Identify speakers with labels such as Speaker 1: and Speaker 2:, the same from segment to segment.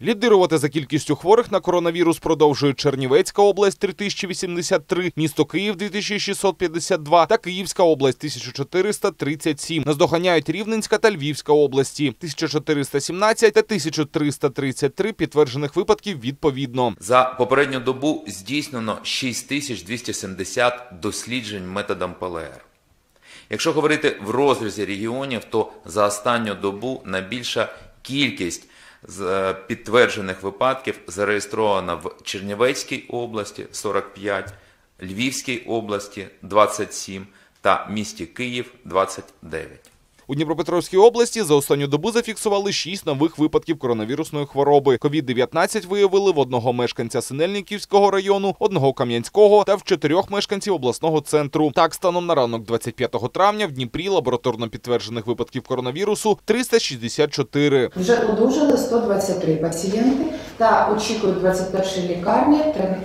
Speaker 1: Лідирувати за кількістю хворих на коронавірус продовжують Чернівецька область – 3083, місто Київ – 2652 та Київська область – 1437. Наздоганяють Рівненська та Львівська області – 1417 та 1333 підтверджених випадків відповідно.
Speaker 2: За попередню добу здійснено 6270 досліджень методом ПЛР. Якщо говорити в розрізі регіонів, то за останню добу найбільша кількість з підтверджених випадків зареєстровано в Чернівецькій області – 45, Львівській області – 27 та місті Київ – 29.
Speaker 1: У Дніпропетровській області за останню добу зафіксували 6 нових випадків коронавірусної хвороби. COVID-19 виявили в одного мешканця Синельниківського району, одного Кам'янського та в 4 мешканців обласного центру. Так, станом на ранок 25 травня в Дніпрі лабораторно підтверджених випадків коронавірусу 364.
Speaker 3: Вже одужали 123 пацієнти та очікують 21-й лікарні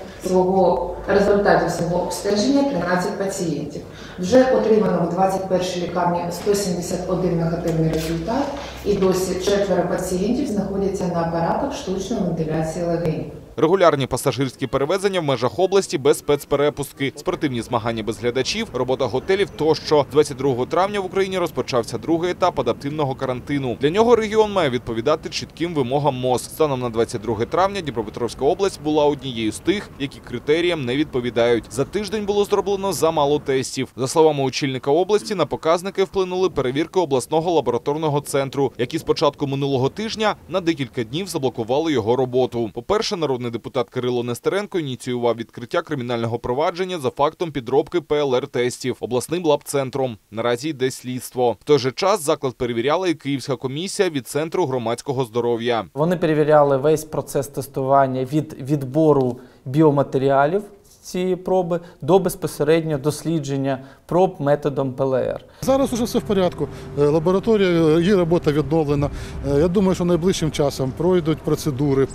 Speaker 3: результатів свого обстеження 13 пацієнтів. Вже отримано в 21-й лікарні 171 негативний результат і досі 4 пацієнтів знаходяться на апаратах штучної вентиляції легенів.
Speaker 1: Регулярні пасажирські перевезення в межах області без спецперепустки, спортивні змагання без глядачів, робота готелів тощо. 22 травня в Україні розпочався другий етап адаптивного карантину. Для нього регіон має відповідати чітким вимогам МОЗ. Станом на 22 травня Дніпропетровська область була однією з тих, які критеріям не відповідають. За тиждень було зроблено замало тестів. За словами очільника області, на показники вплинули перевірки обласного лабораторного центру, які з початку минулого тижня на декілька днів заблокували його роботу. По-перше, народний депутат Кирило Нестеренко ініціював відкриття кримінального провадження за фактом підробки ПЛР-тестів обласним лабцентром. Наразі йде слідство. В той же час заклад перевіряла і Київська комісія від Центру громадського здоров'я.
Speaker 4: Вони перевіряли весь процес тестування від відбору біоматеріалів цієї проби до безпосередньо дослідження проб методом ПЛР.
Speaker 5: Зараз уже все в порядку. Лабораторія, її робота відновлена. Я думаю, що найближчим часом пройдуть процедури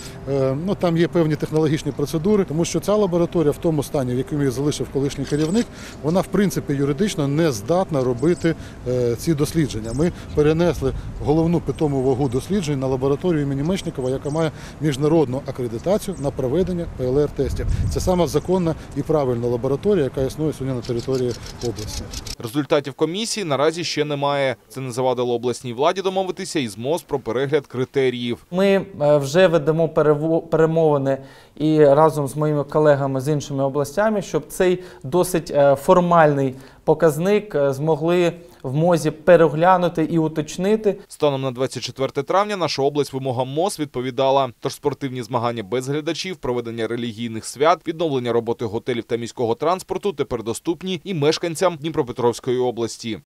Speaker 5: там є певні технологічні процедури, тому що ця лабораторія в тому стані, в якому її залишив колишній керівник, вона в принципі юридично не здатна робити ці дослідження. Ми перенесли головну питому вагу досліджень на лабораторію імені Мечникова, яка має міжнародну акредитацію на проведення ПЛР-тестів. Це саме законна і правильна лабораторія, яка існує сьогодні на території області.
Speaker 1: Результатів комісії наразі ще немає. Це не завадило обласній владі домовитися із МОЗ про перегляд критеріїв.
Speaker 4: Ми вже ведемо перемовини і разом з моїми колегами з іншими областями, щоб цей досить формальний показник змогли в МОЗі переглянути і уточнити.
Speaker 1: Станом на 24 травня наша область вимогам МОЗ відповідала. Тож спортивні змагання без глядачів, проведення релігійних свят, відновлення роботи готелів та міського транспорту тепер доступні і мешканцям Дніпропетровської області.